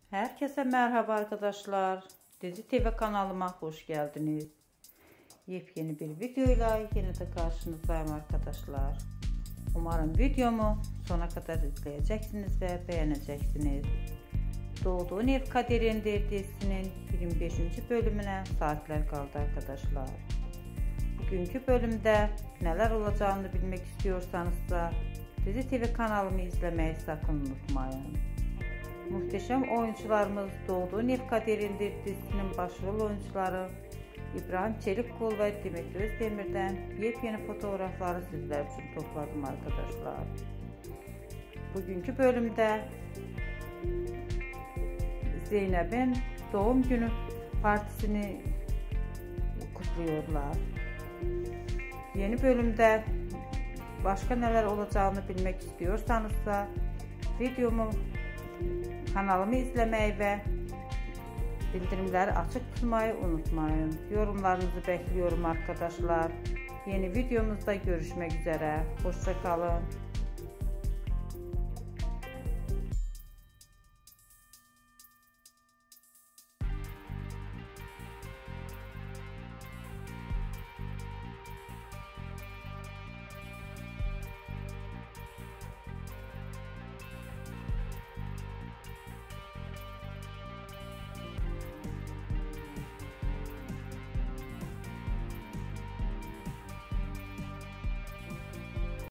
Herkese merhaba arkadaşlar. Dizi TV kanalıma hoş geldiniz. Yepyeni bir videoyla yine de karşınızdayım arkadaşlar. Umarım videomu sona kadar izleyeceksiniz ve beğeneceksiniz. Doğduğun Ev Kaderindir dizisinin 25. bölümüne saatler kaldı arkadaşlar. Bugünkü bölümde neler olacağını bilmek istiyorsanız da Dizi TV kanalımı izlemeyi sakın unutmayın. Muhteşem oyuncularımız Doğduğun Ev Kaderindir dizisinin başrol oyuncuları İbrahim Çelikkol ve Demet Özdemir'den yepyeni fotoğrafları sizler için topladım arkadaşlar. Bugünkü bölümde Zeynep'in doğum günü partisini kutluyorlar. Yeni bölümde başka neler olacağını bilmek istiyorsanız da videomu, kanalımı izlemeyi ve bildirimleri açık tutmayı unutmayın. Yorumlarınızı bekliyorum arkadaşlar. Yeni videomuzda görüşmek üzere. Hoşça kalın.